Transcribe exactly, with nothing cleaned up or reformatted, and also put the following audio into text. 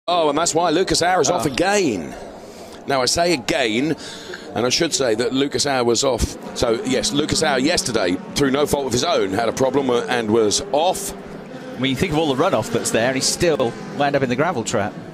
Oh, and that's why Lucas Auer is oh. off again. Now, I say again, and I should say that Lucas Auer was off. So, yes, Lucas Auer yesterday, through no fault of his own, had a problem and was off. When you think of all the runoff that's there, and he still wound up in the gravel trap.